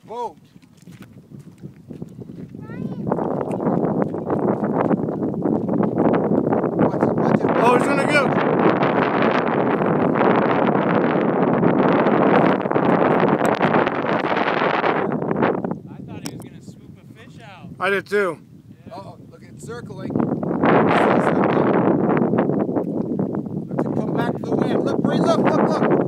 boat. Watch it. Oh, he's gonna go. I thought he was gonna swoop a fish out. I did too. Yeah. Uh-oh, look, it's circling. Let's come back to the wind. Look, Bree, look.